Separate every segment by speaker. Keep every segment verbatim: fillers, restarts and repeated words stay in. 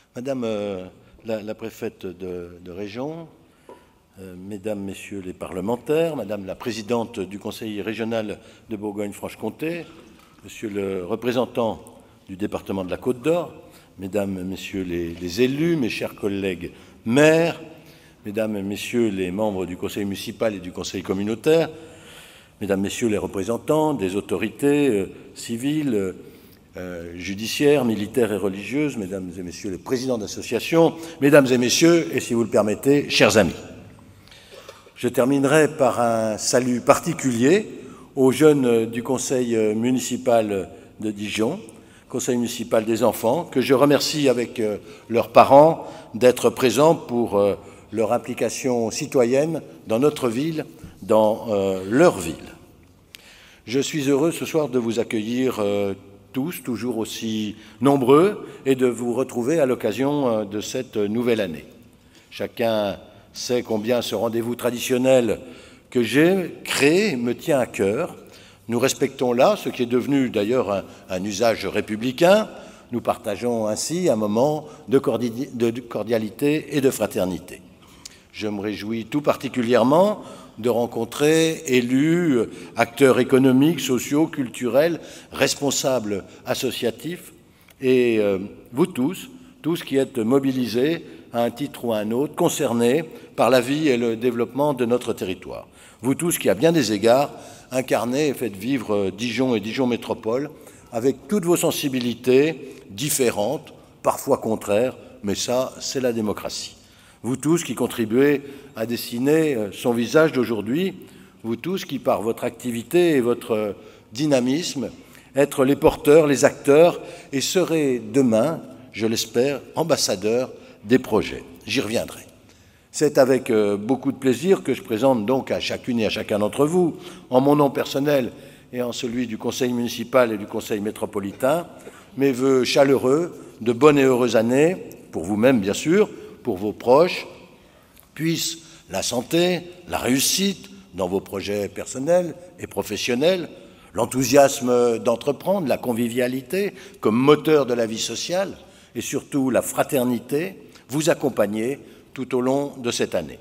Speaker 1: Madame euh, la, la préfète de, de région, euh, Mesdames, Messieurs les parlementaires, Madame la présidente du Conseil régional de Bourgogne-Franche-Comté, Monsieur le représentant du département de la Côte d'Or, Mesdames, Messieurs les, les élus, mes chers collègues maires, Mesdames, Messieurs les membres du Conseil municipal et du Conseil communautaire, Mesdames, Messieurs les représentants des autorités euh, civiles, Euh, judiciaires, militaires et religieuses, Mesdames et Messieurs les présidents d'associations, Mesdames et Messieurs, et si vous le permettez, chers amis. Je terminerai par un salut particulier aux jeunes du Conseil municipal de Dijon, Conseil municipal des enfants, que je remercie avec euh, leurs parents d'être présents pour euh, leur implication citoyenne dans notre ville, dans euh, leur ville. Je suis heureux ce soir de vous accueillir euh, tous, toujours aussi nombreux, et de vous retrouver à l'occasion de cette nouvelle année. Chacun sait combien ce rendez-vous traditionnel que j'ai créé me tient à cœur. Nous respectons là ce qui est devenu d'ailleurs un, un usage républicain. Nous partageons ainsi un moment de cordialité et de fraternité. Je me réjouis tout particulièrement de rencontrer élus, acteurs économiques, sociaux, culturels, responsables associatifs, et euh, vous tous, tous qui êtes mobilisés à un titre ou à un autre, concernés par la vie et le développement de notre territoire. Vous tous qui, à bien des égards, incarnez et faites vivre Dijon et Dijon Métropole avec toutes vos sensibilités différentes, parfois contraires, mais ça, c'est la démocratie. Vous tous qui contribuez à dessiner son visage d'aujourd'hui, vous tous qui, par votre activité et votre dynamisme, êtes les porteurs, les acteurs et serez demain, je l'espère, ambassadeurs des projets. J'y reviendrai. C'est avec beaucoup de plaisir que je présente donc à chacune et à chacun d'entre vous, en mon nom personnel et en celui du Conseil municipal et du Conseil métropolitain, mes vœux chaleureux de bonnes et heureuses années, pour vous-même bien sûr, pour vos proches, puisse la santé, la réussite dans vos projets personnels et professionnels, l'enthousiasme d'entreprendre, la convivialité comme moteur de la vie sociale et surtout la fraternité vous accompagner tout au long de cette année.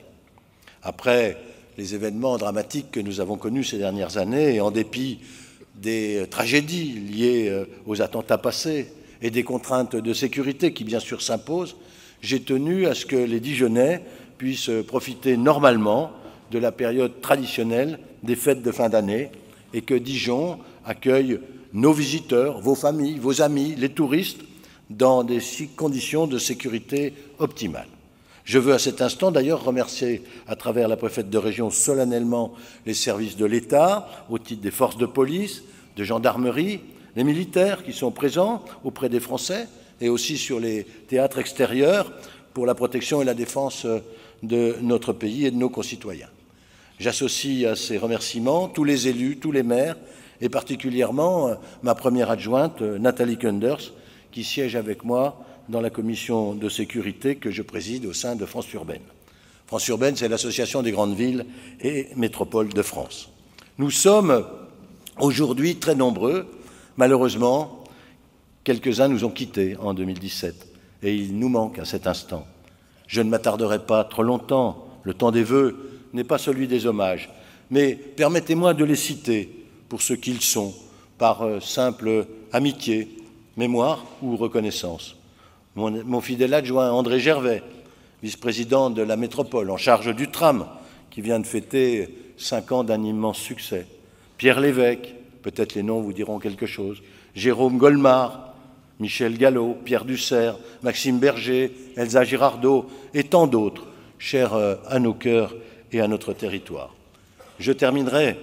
Speaker 1: Après les événements dramatiques que nous avons connus ces dernières années et en dépit des tragédies liées aux attentats passés et des contraintes de sécurité qui bien sûr s'imposent, j'ai tenu à ce que les Dijonnais puissent profiter normalement de la période traditionnelle des fêtes de fin d'année et que Dijon accueille nos visiteurs, vos familles, vos amis, les touristes, dans des conditions de sécurité optimales. Je veux à cet instant d'ailleurs remercier à travers la préfète de région solennellement les services de l'État, au titre des forces de police, de gendarmerie, les militaires qui sont présents auprès des Français, et aussi sur les théâtres extérieurs pour la protection et la défense de notre pays et de nos concitoyens. J'associe à ces remerciements tous les élus, tous les maires, et particulièrement ma première adjointe, Nathalie Kunders, qui siège avec moi dans la commission de sécurité que je préside au sein de France Urbaine. France Urbaine, c'est l'association des grandes villes et métropoles de France. Nous sommes aujourd'hui très nombreux, malheureusement. Quelques-uns nous ont quittés en deux mille dix-sept et il nous manque à cet instant. Je ne m'attarderai pas trop longtemps, le temps des vœux n'est pas celui des hommages, mais permettez-moi de les citer pour ce qu'ils sont, par simple amitié, mémoire ou reconnaissance. Mon, mon fidèle adjoint André Gervais, vice-président de la métropole en charge du tram, qui vient de fêter cinq ans d'un immense succès. Pierre Lévesque, peut-être les noms vous diront quelque chose. Jérôme Golmar, Michel Gallo, Pierre Dussert, Maxime Berger, Elsa Girardot et tant d'autres, chers à nos cœurs et à notre territoire. Je terminerai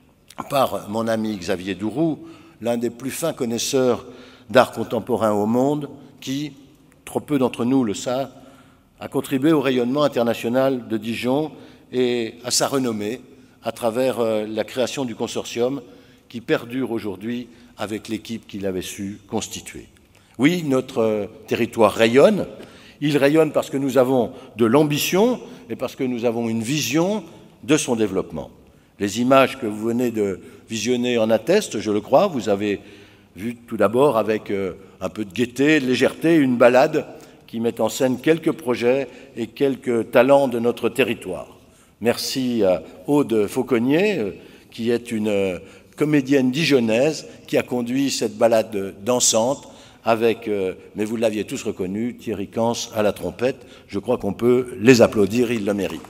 Speaker 1: par mon ami Xavier Douroux, l'un des plus fins connaisseurs d'art contemporain au monde, qui, trop peu d'entre nous le savent, a contribué au rayonnement international de Dijon et à sa renommée à travers la création du consortium qui perdure aujourd'hui avec l'équipe qu'il avait su constituer. Oui, notre territoire rayonne. Il rayonne parce que nous avons de l'ambition et parce que nous avons une vision de son développement. Les images que vous venez de visionner en attestent, je le crois. Vous avez vu tout d'abord avec un peu de gaieté, de légèreté, une balade qui met en scène quelques projets et quelques talents de notre territoire. Merci à Aude Fauconnier, qui est une comédienne dijonnaise qui a conduit cette balade dansante avec, mais vous l'aviez tous reconnu, Thierry Cans à la trompette. Je crois qu'on peut les applaudir, ils le méritent.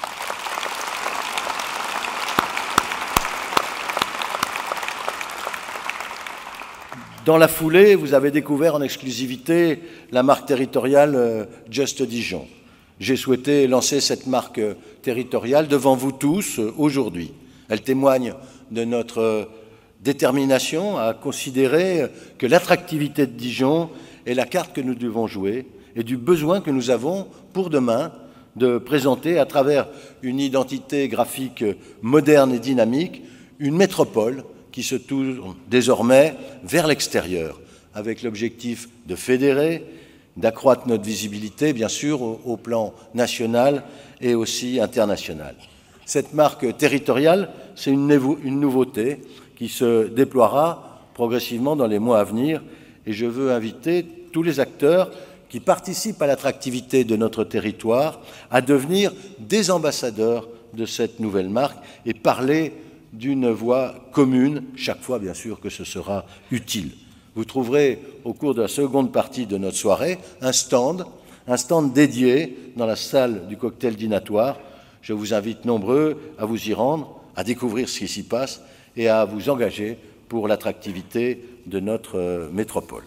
Speaker 1: Dans la foulée, vous avez découvert en exclusivité la marque territoriale Just Dijon. J'ai souhaité lancer cette marque territoriale devant vous tous aujourd'hui. Elle témoigne de notre détermination à considérer que l'attractivité de Dijon est la carte que nous devons jouer et du besoin que nous avons pour demain de présenter à travers une identité graphique moderne et dynamique une métropole qui se tourne désormais vers l'extérieur, avec l'objectif de fédérer, d'accroître notre visibilité, bien sûr, au, au plan national et aussi international. Cette marque territoriale, c'est une, une nouveauté qui se déploiera progressivement dans les mois à venir, et je veux inviter tous les acteurs qui participent à l'attractivité de notre territoire à devenir des ambassadeurs de cette nouvelle marque et parler d'une voix commune, chaque fois bien sûr que ce sera utile. Vous trouverez au cours de la seconde partie de notre soirée un stand, un stand dédié dans la salle du cocktail dînatoire. Je vous invite nombreux à vous y rendre, à découvrir ce qui s'y passe et à vous engager pour l'attractivité de notre métropole.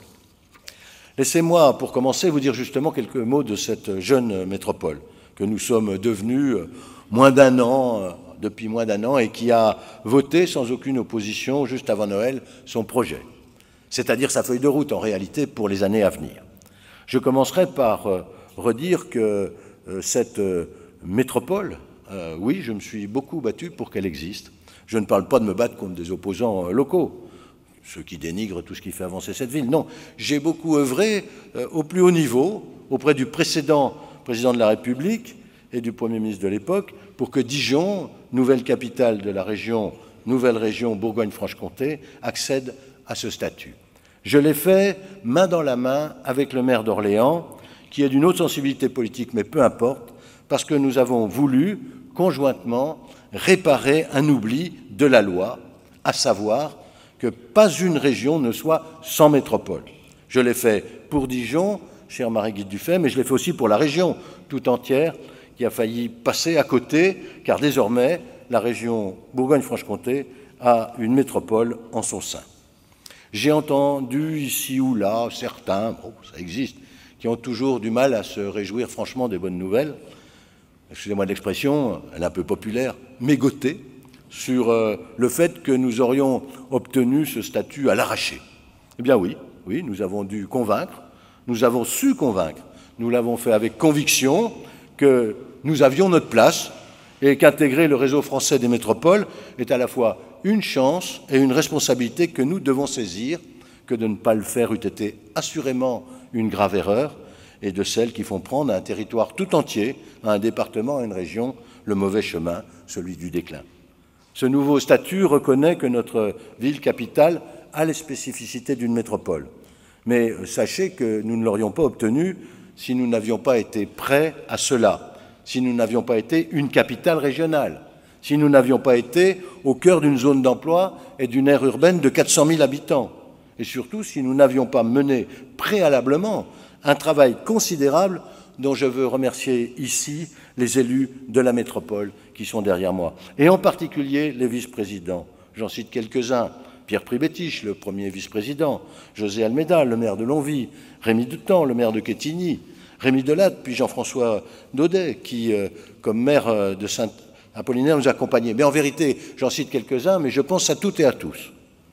Speaker 1: Laissez-moi, pour commencer, vous dire justement quelques mots de cette jeune métropole que nous sommes devenus moins d'un an depuis moins d'un an et qui a voté sans aucune opposition, juste avant Noël, son projet, c'est-à-dire sa feuille de route, en réalité, pour les années à venir. Je commencerai par euh, redire que euh, cette euh, métropole, euh, oui, je me suis beaucoup battu pour qu'elle existe. Je ne parle pas de me battre contre des opposants euh, locaux, ceux qui dénigrent tout ce qui fait avancer cette ville. Non, j'ai beaucoup œuvré euh, au plus haut niveau, auprès du précédent président de la République et du Premier ministre de l'époque, pour que Dijon, nouvelle capitale de la région, nouvelle région Bourgogne-Franche-Comté, accède à ce statut. Je l'ai fait main dans la main avec le maire d'Orléans, qui est d'une haute sensibilité politique, mais peu importe, parce que nous avons voulu, conjointement, réparer un oubli de la loi, à savoir que pas une région ne soit sans métropole. Je l'ai fait pour Dijon, chère Marie-Guy Dufay, mais je l'ai fait aussi pour la région tout entière, qui a failli passer à côté, car désormais, la région Bourgogne-Franche-Comté a une métropole en son sein. J'ai entendu ici ou là certains, bon, ça existe, qui ont toujours du mal à se réjouir franchement des bonnes nouvelles, excusez-moi de l'expression, elle est un peu populaire, mégoter sur euh, le fait que nous aurions obtenu ce statut à l'arraché. Eh bien oui, oui, nous avons dû convaincre, nous avons su convaincre, nous l'avons fait avec conviction, que nous avions notre place et qu'intégrer le réseau français des métropoles est à la fois une chance et une responsabilité que nous devons saisir, que de ne pas le faire eût été assurément une grave erreur, et de celles qui font prendre à un territoire tout entier, à un département, à une région, le mauvais chemin, celui du déclin. Ce nouveau statut reconnaît que notre ville capitale a les spécificités d'une métropole. Mais sachez que nous ne l'aurions pas obtenu si nous n'avions pas été prêts à cela, si nous n'avions pas été une capitale régionale, si nous n'avions pas été au cœur d'une zone d'emploi et d'une aire urbaine de quatre cent mille habitants, et surtout si nous n'avions pas mené préalablement un travail considérable dont je veux remercier ici les élus de la métropole qui sont derrière moi, et en particulier les vice-présidents. J'en cite quelques-uns. Pierre Pribétiche, le premier vice-président, José Almeida, le maire de Longwy, Rémi Dutemps, le maire de Quetigny, Rémi Delatte, puis Jean-François Daudet, qui, euh, comme maire de Saint-Apollinaire, nous accompagnait. Mais en vérité, j'en cite quelques-uns, mais je pense à toutes et à tous.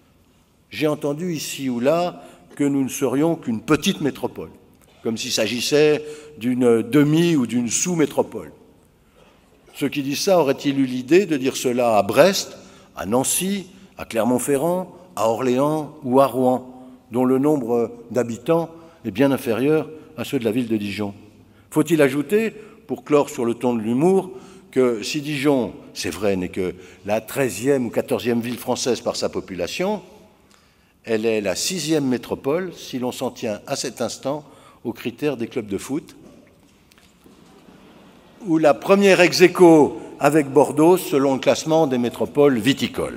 Speaker 1: J'ai entendu ici ou là que nous ne serions qu'une petite métropole, comme s'il s'agissait d'une demi- ou d'une sous-métropole. Ceux qui disent ça auraient-ils eu l'idée de dire cela à Brest, à Nancy, à Clermont-Ferrand, à Orléans ou à Rouen, dont le nombre d'habitants est bien inférieur à ceux de la ville de Dijon? Faut-il ajouter, pour clore sur le ton de l'humour, que si Dijon, c'est vrai, n'est que la treizième ou quatorzième ville française par sa population, elle est la sixième métropole si l'on s'en tient à cet instant aux critères des clubs de foot, ou la première ex aequo avec Bordeaux selon le classement des métropoles viticoles.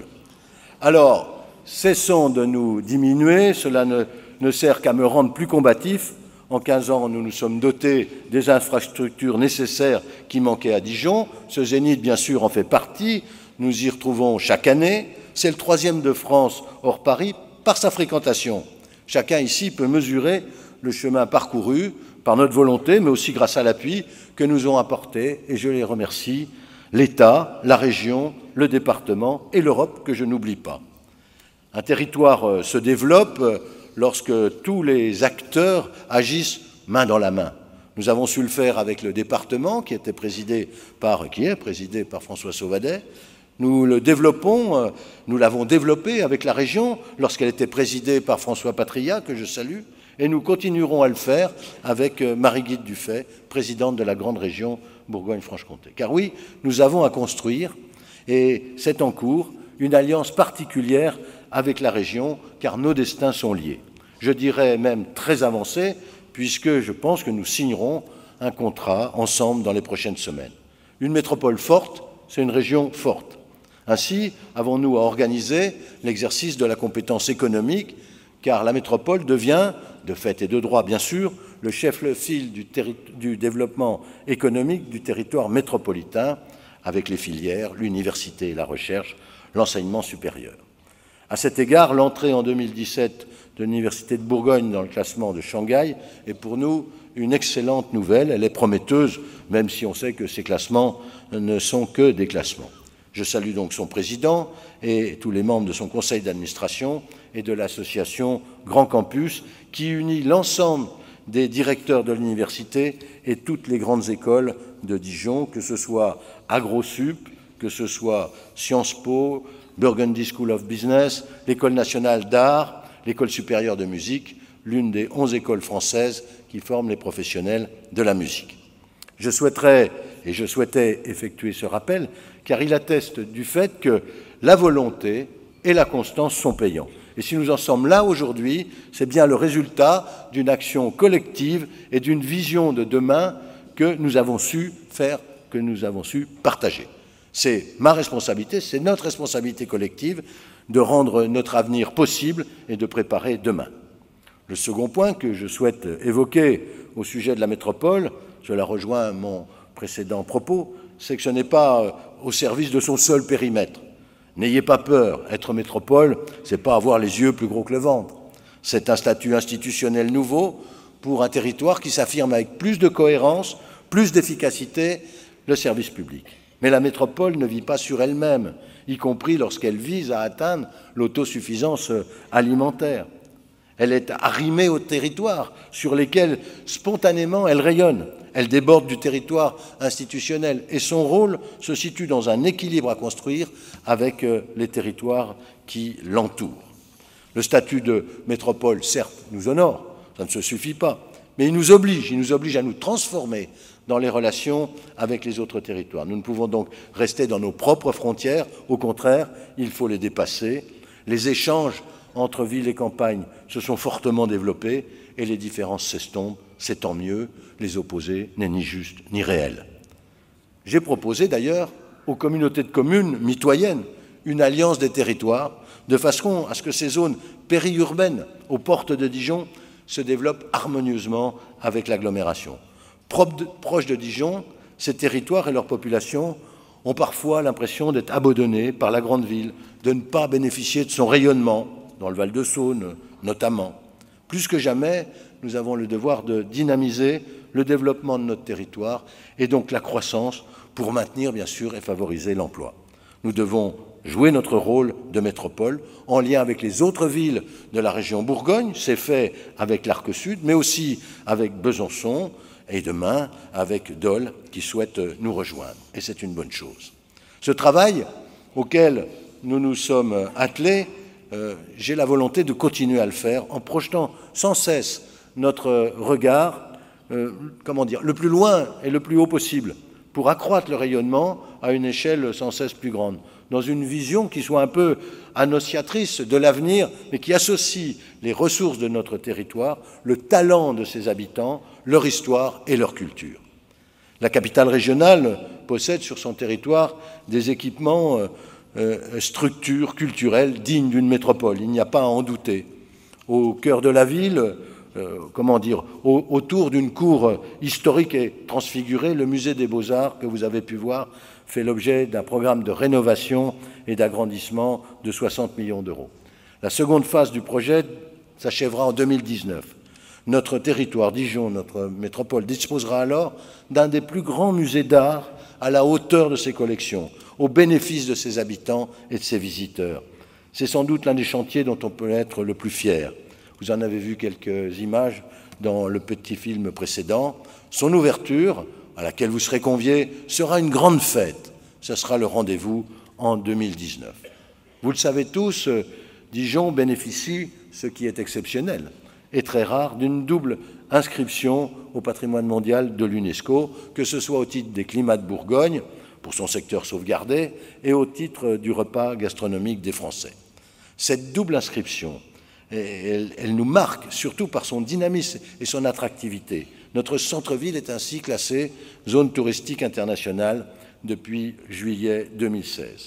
Speaker 1: Alors, cessons de nous diminuer, cela ne, ne sert qu'à me rendre plus combatif. En quinze ans, nous nous sommes dotés des infrastructures nécessaires qui manquaient à Dijon. Ce Zénith, bien sûr, en fait partie. Nous y retrouvons chaque année. C'est le troisième de France hors Paris par sa fréquentation. Chacun ici peut mesurer le chemin parcouru par notre volonté, mais aussi grâce à l'appui que nous ont apporté, et je les remercie, l'État, la région, le département et l'Europe, que je n'oublie pas. Un territoire se développe lorsque tous les acteurs agissent main dans la main. Nous avons su le faire avec le département, qui était présidé par, qui est présidé par François Sauvadet. Nous le développons, nous l'avons développé avec la région lorsqu'elle était présidée par François Patria, que je salue, et nous continuerons à le faire avec Marie-Guide Dufay, présidente de la grande région Bourgogne-Franche-Comté. Car oui, nous avons à construire, et c'est en cours, une alliance particulière avec la région, car nos destins sont liés. Je dirais même très avancés, puisque je pense que nous signerons un contrat ensemble dans les prochaines semaines. Une métropole forte, c'est une région forte. Ainsi, avons-nous à organiser l'exercice de la compétence économique, car la métropole devient, de fait et de droit bien sûr, le chef-file du, du développement économique du territoire métropolitain, avec les filières, l'université et la recherche, l'enseignement supérieur. À cet égard, l'entrée en deux mille dix-sept de l'Université de Bourgogne dans le classement de Shanghai est pour nous une excellente nouvelle. Elle est prometteuse, même si on sait que ces classements ne sont que des classements. Je salue donc son président et tous les membres de son conseil d'administration et de l'association Grand Campus, qui unit l'ensemble des directeurs de l'université et toutes les grandes écoles de Dijon, que ce soit AgroSup, que ce soit Sciences Po, Burgundy School of Business, l'École nationale d'art, l'École supérieure de musique, l'une des onze écoles françaises qui forment les professionnels de la musique. Je souhaiterais, et je souhaitais effectuer ce rappel, car il atteste du fait que la volonté et la constance sont payants. Et si nous en sommes là aujourd'hui, c'est bien le résultat d'une action collective et d'une vision de demain que nous avons su faire, que nous avons su partager. C'est ma responsabilité, c'est notre responsabilité collective de rendre notre avenir possible et de préparer demain. Le second point que je souhaite évoquer au sujet de la métropole, cela rejoint mon précédent propos, c'est que ce n'est pas au service de son seul périmètre. N'ayez pas peur, être métropole, ce n'est pas avoir les yeux plus gros que le ventre. C'est un statut institutionnel nouveau pour un territoire qui s'affirme avec plus de cohérence, plus d'efficacité, le service public. Mais la métropole ne vit pas sur elle-même, y compris lorsqu'elle vise à atteindre l'autosuffisance alimentaire. Elle est arrimée aux territoires sur lesquels, spontanément, elle rayonne. Elle déborde du territoire institutionnel et son rôle se situe dans un équilibre à construire avec les territoires qui l'entourent. Le statut de métropole, certes, nous honore, ça ne se suffit pas, mais il nous oblige, il nous oblige à nous transformer dans les relations avec les autres territoires. Nous ne pouvons donc rester dans nos propres frontières, au contraire, il faut les dépasser. Les échanges entre villes et campagnes se sont fortement développés et les différences s'estompent, c'est tant mieux, les opposés n'est ni juste ni réel. J'ai proposé d'ailleurs aux communautés de communes mitoyennes une alliance des territoires de façon à ce que ces zones périurbaines aux portes de Dijon se développent harmonieusement avec l'agglomération. Proches de Dijon, ces territoires et leur population ont parfois l'impression d'être abandonnés par la grande ville, de ne pas bénéficier de son rayonnement, dans le Val-de-Saône notamment. Plus que jamais, nous avons le devoir de dynamiser le développement de notre territoire et donc la croissance pour maintenir, bien sûr, et favoriser l'emploi. Nous devons jouer notre rôle de métropole en lien avec les autres villes de la région Bourgogne, c'est fait avec l'Arc Sud, mais aussi avec Besançon et demain avec Dole qui souhaite nous rejoindre. Et c'est une bonne chose. Ce travail auquel nous nous sommes attelés, euh, j'ai la volonté de continuer à le faire en projetant sans cesse notre regard, euh, comment dire, le plus loin et le plus haut possible pour accroître le rayonnement à une échelle sans cesse plus grande. dans une vision qui soit un peu annonciatrice de l'avenir, mais qui associe les ressources de notre territoire, le talent de ses habitants, leur histoire et leur culture. La capitale régionale possède sur son territoire des équipements, euh, euh, structures culturelles dignes d'une métropole, il n'y a pas à en douter. Au cœur de la ville, euh, comment dire, au, autour d'une cour historique et transfigurée, le musée des Beaux-Arts que vous avez pu voir fait l'objet d'un programme de rénovation et d'agrandissement de soixante millions d'euros. La seconde phase du projet s'achèvera en deux mille dix-neuf. Notre territoire, Dijon, notre métropole, disposera alors d'un des plus grands musées d'art à la hauteur de ses collections, au bénéfice de ses habitants et de ses visiteurs. C'est sans doute l'un des chantiers dont on peut être le plus fier. Vous en avez vu quelques images dans le petit film précédent. Son ouverture, à laquelle vous serez conviés, sera une grande fête. Ce sera le rendez-vous en deux mille dix-neuf. Vous le savez tous, Dijon bénéficie, ce qui est exceptionnel et très rare, d'une double inscription au patrimoine mondial de l'UNESCO, que ce soit au titre des climats de Bourgogne, pour son secteur sauvegardé, et au titre du repas gastronomique des Français. Cette double inscription, elle, elle nous marque surtout par son dynamisme et son attractivité. Notre centre-ville est ainsi classé zone touristique internationale depuis juillet deux mille seize.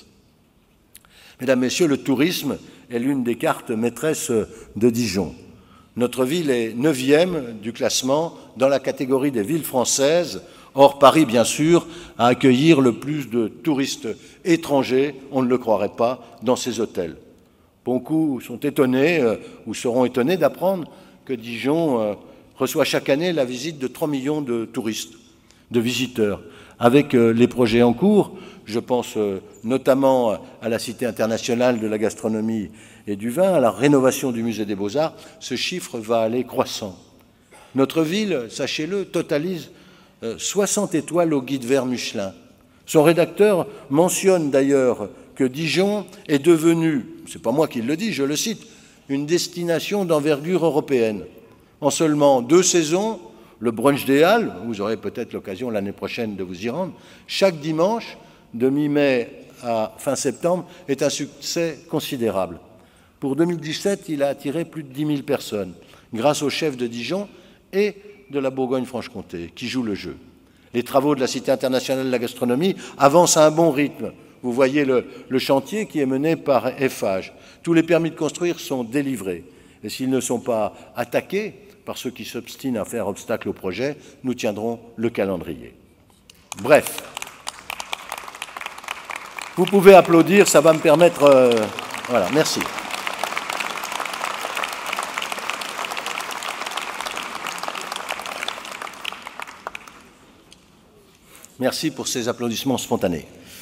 Speaker 1: Mesdames, Messieurs, le tourisme est l'une des cartes maîtresses de Dijon. Notre ville est neuvième du classement dans la catégorie des villes françaises, hors Paris bien sûr, à accueillir le plus de touristes étrangers, on ne le croirait pas, dans ces hôtels. Beaucoup sont étonnés euh, ou seront étonnés d'apprendre que Dijon euh, reçoit chaque année la visite de trois millions de touristes, de visiteurs. Avec euh, les projets en cours, je pense euh, notamment à la Cité internationale de la gastronomie et du vin, à la rénovation du musée des Beaux-Arts, ce chiffre va aller croissant. Notre ville, sachez-le, totalise euh, soixante étoiles au guide vert Michelin. Son rédacteur mentionne d'ailleurs que Dijon est devenu, c'est pas moi qui le dis, je le cite, une destination d'envergure européenne. En seulement deux saisons, le brunch des Halles, vous aurez peut-être l'occasion l'année prochaine de vous y rendre, chaque dimanche, de mi-mai à fin septembre, est un succès considérable. Pour deux mille dix-sept, il a attiré plus de dix mille personnes, grâce aux chefs de Dijon et de la Bourgogne-Franche-Comté, qui jouent le jeu. Les travaux de la Cité internationale de la gastronomie avancent à un bon rythme. Vous voyez le, le chantier qui est mené par Eiffage. Tous les permis de construire sont délivrés. Et s'ils ne sont pas attaqués par ceux qui s'obstinent à faire obstacle au projet, nous tiendrons le calendrier. Bref, vous pouvez applaudir, ça va me permettre... Euh, voilà, merci. Merci pour ces applaudissements spontanés.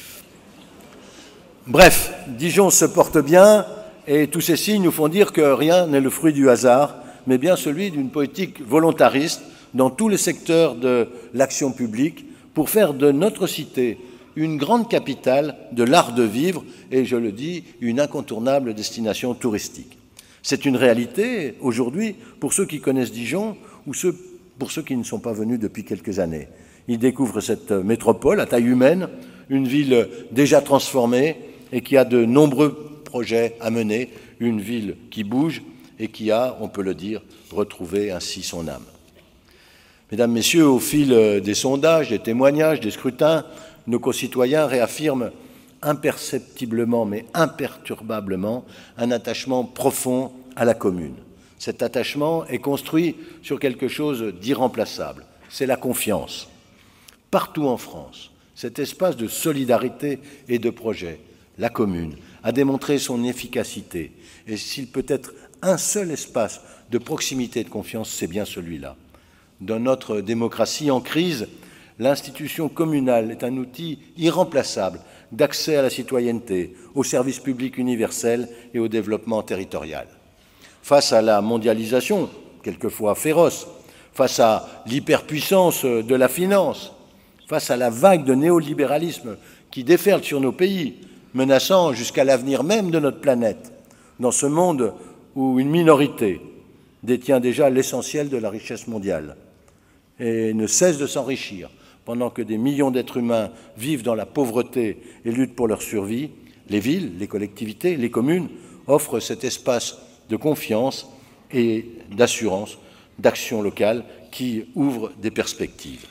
Speaker 1: Bref, Dijon se porte bien et tous ces signes nous font dire que rien n'est le fruit du hasard, mais bien celui d'une politique volontariste dans tous les secteurs de l'action publique pour faire de notre cité une grande capitale de l'art de vivre et, je le dis, une incontournable destination touristique. C'est une réalité aujourd'hui pour ceux qui connaissent Dijon ou ceux, pour ceux qui ne sont pas venus depuis quelques années. Ils découvrent cette métropole à taille humaine, une ville déjà transformée et qui a de nombreux projets à mener, une ville qui bouge et qui a, on peut le dire, retrouvé ainsi son âme. Mesdames, Messieurs, au fil des sondages, des témoignages, des scrutins, nos concitoyens réaffirment imperceptiblement mais imperturbablement un attachement profond à la commune. Cet attachement est construit sur quelque chose d'irremplaçable, c'est la confiance. Partout en France, cet espace de solidarité et de projet, la commune, a démontré son efficacité. Et s'il peut être un seul espace de proximité et de confiance, c'est bien celui-là. Dans notre démocratie en crise, l'institution communale est un outil irremplaçable d'accès à la citoyenneté, au service public universel et au développement territorial. Face à la mondialisation, quelquefois féroce, face à l'hyperpuissance de la finance, face à la vague de néolibéralisme qui déferle sur nos pays, menaçant jusqu'à l'avenir même de notre planète, dans ce monde où une minorité détient déjà l'essentiel de la richesse mondiale et ne cesse de s'enrichir, pendant que des millions d'êtres humains vivent dans la pauvreté et luttent pour leur survie, Les villes, les collectivités, les communes offrent cet espace de confiance et d'assurance, d'action locale qui ouvre des perspectives.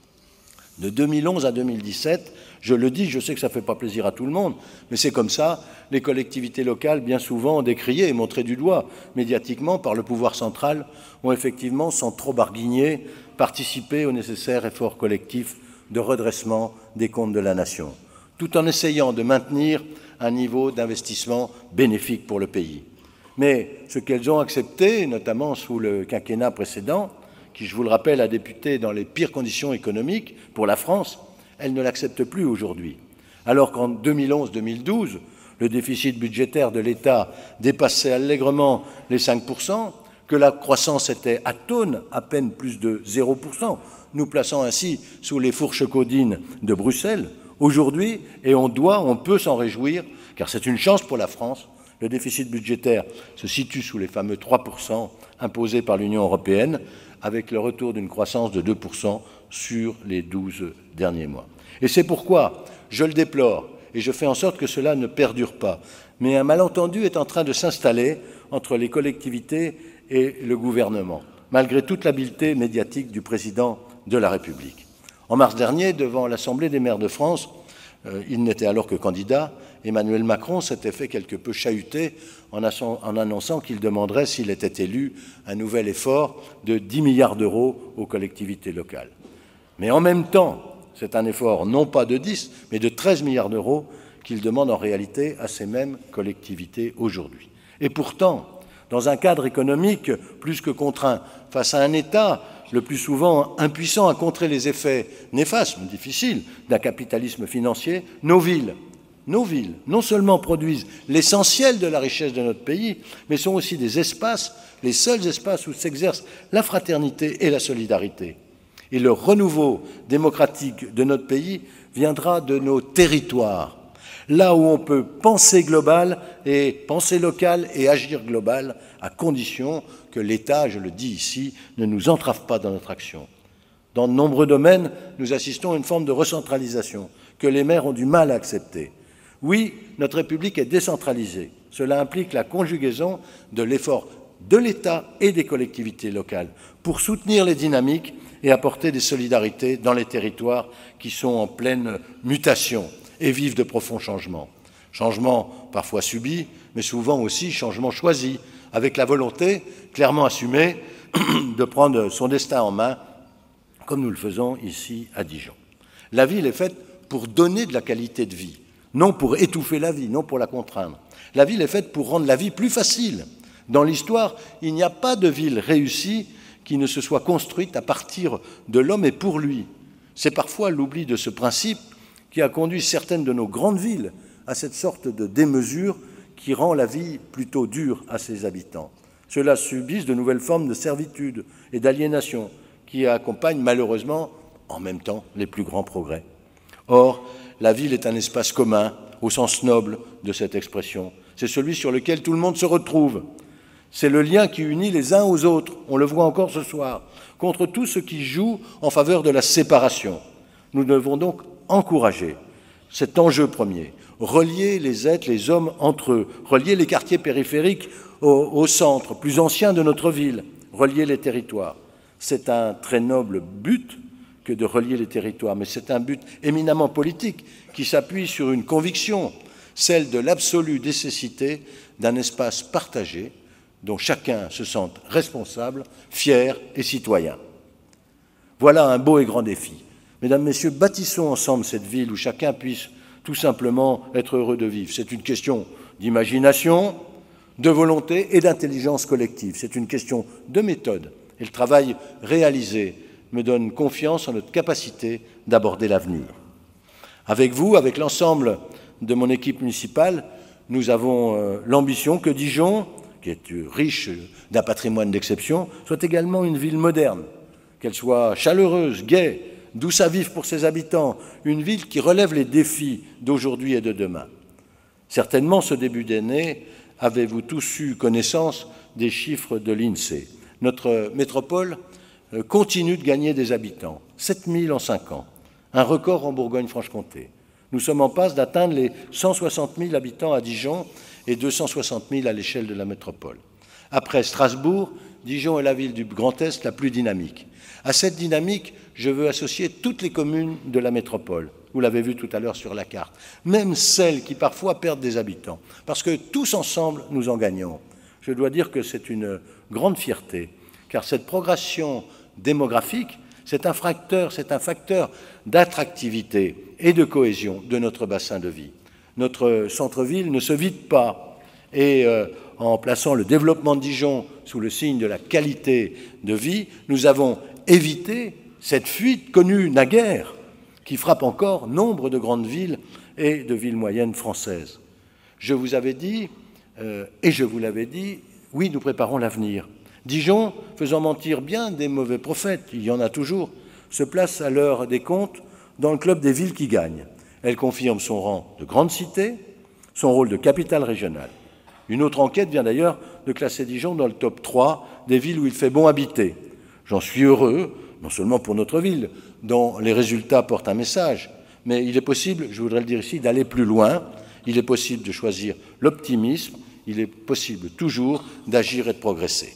Speaker 1: De deux mille onze à deux mille dix-sept, je le dis, je sais que ça ne fait pas plaisir à tout le monde, mais c'est comme ça, les collectivités locales, bien souvent décriées et montrées du doigt médiatiquement par le pouvoir central, ont effectivement, sans trop barguigner, participé au nécessaire effort collectif de redressement des comptes de la nation, tout en essayant de maintenir un niveau d'investissement bénéfique pour le pays. Mais ce qu'elles ont accepté, notamment sous le quinquennat précédent, qui, je vous le rappelle, a débuté dans les pires conditions économiques pour la France, elles ne l'acceptent plus aujourd'hui. Alors qu'en deux mille onze deux mille douze, le déficit budgétaire de l'État dépassait allègrement les cinq pour cent, que la croissance était atone, à peine plus de zéro pour cent, nous plaçant ainsi sous les fourches caudines de Bruxelles, aujourd'hui, et on doit, on peut s'en réjouir, car c'est une chance pour la France, le déficit budgétaire se situe sous les fameux trois pour cent imposés par l'Union européenne, avec le retour d'une croissance de deux pour cent sur les douze derniers mois. Et c'est pourquoi je le déplore, et je fais en sorte que cela ne perdure pas. Mais un malentendu est en train de s'installer entre les collectivités et le gouvernement, malgré toute l'habileté médiatique du président de la République. En mars dernier, devant l'Assemblée des maires de France, euh, il n'était alors que candidat, Emmanuel Macron s'était fait quelque peu chahuter en, en annonçant qu'il demanderait, s'il était élu, un nouvel effort de dix milliards d'euros aux collectivités locales. Mais en même temps, c'est un effort non pas de dix, mais de treize milliards d'euros qu'il demande en réalité à ces mêmes collectivités aujourd'hui. Et pourtant, dans un cadre économique plus que contraint, face à un État le plus souvent impuissant à contrer les effets néfastes, mais difficiles, d'un capitalisme financier, nos villes, nos villes, non seulement produisent l'essentiel de la richesse de notre pays, mais sont aussi des espaces, les seuls espaces où s'exerce la fraternité et la solidarité. Et le renouveau démocratique de notre pays viendra de nos territoires, là où on peut penser global et penser local et agir global, à condition que l'État, je le dis ici, ne nous entrave pas dans notre action. Dans de nombreux domaines, nous assistons à une forme de recentralisation que les maires ont du mal à accepter. Oui, notre République est décentralisée. Cela implique la conjugaison de l'effort de l'État et des collectivités locales pour soutenir les dynamiques et apporter des solidarités dans les territoires qui sont en pleine mutation et vivent de profonds changements. Changements parfois subis, mais souvent aussi changements choisis, avec la volonté clairement assumée de prendre son destin en main, comme nous le faisons ici à Dijon. La ville est faite pour donner de la qualité de vie, non pour étouffer la vie, non pour la contraindre. La ville est faite pour rendre la vie plus facile. Dans l'histoire, il n'y a pas de ville réussie qui ne se soit construite à partir de l'homme et pour lui. C'est parfois l'oubli de ce principe qui a conduit certaines de nos grandes villes à cette sorte de démesure qui rend la vie plutôt dure à ses habitants. Ceux-là subissent de nouvelles formes de servitude et d'aliénation qui accompagnent malheureusement en même temps les plus grands progrès. Or, la ville est un espace commun au sens noble de cette expression. C'est celui sur lequel tout le monde se retrouve. C'est le lien qui unit les uns aux autres, on le voit encore ce soir, contre tout ce qui joue en faveur de la séparation. Nous devons donc encourager cet enjeu premier, relier les êtres, les hommes entre eux, relier les quartiers périphériques au, au centre plus ancien de notre ville, relier les territoires. C'est un très noble but que de relier les territoires, mais c'est un but éminemment politique qui s'appuie sur une conviction, celle de l'absolue nécessité d'un espace partagé dont chacun se sente responsable, fier et citoyen. Voilà un beau et grand défi. Mesdames, Messieurs, bâtissons ensemble cette ville où chacun puisse tout simplement être heureux de vivre. C'est une question d'imagination, de volonté et d'intelligence collective. C'est une question de méthode. Et le travail réalisé me donne confiance en notre capacité d'aborder l'avenir. Avec vous, avec l'ensemble de mon équipe municipale, nous avons euh, l'ambition que Dijon, qui est riche d'un patrimoine d'exception, soit également une ville moderne, qu'elle soit chaleureuse, gaie, douce à vivre pour ses habitants, une ville qui relève les défis d'aujourd'hui et de demain. Certainement, ce début d'année, avez-vous tous eu connaissance des chiffres de l'INSEE. Notre métropole continue de gagner des habitants, sept mille en cinq ans, un record en Bourgogne-Franche-Comté. Nous sommes en passe d'atteindre les cent soixante mille habitants à Dijon et deux cent soixante mille à l'échelle de la métropole. Après Strasbourg, Dijon est la ville du Grand Est la plus dynamique. À cette dynamique, je veux associer toutes les communes de la métropole. Vous l'avez vu tout à l'heure sur la carte. Même celles qui parfois perdent des habitants. Parce que tous ensemble, nous en gagnons. Je dois dire que c'est une grande fierté, car cette progression démographique, c'est un facteur, c'est un facteur d'attractivité et de cohésion de notre bassin de vie. Notre centre-ville ne se vide pas. Et euh, en plaçant le développement de Dijon sous le signe de la qualité de vie, nous avons évité cette fuite connue naguère qui frappe encore nombre de grandes villes et de villes moyennes françaises. Je vous avais dit, euh, et je vous l'avais dit, oui, nous préparons l'avenir. Dijon, faisant mentir bien des mauvais prophètes, il y en a toujours, se place à l'heure des comptes dans le club des villes qui gagnent. Elle confirme son rang de grande cité, son rôle de capitale régionale. Une autre enquête vient d'ailleurs de classer Dijon dans le top trois des villes où il fait bon habiter. J'en suis heureux, non seulement pour notre ville, dont les résultats portent un message, mais il est possible, je voudrais le dire ici, d'aller plus loin. Il est possible de choisir l'optimisme, il est possible toujours d'agir et de progresser.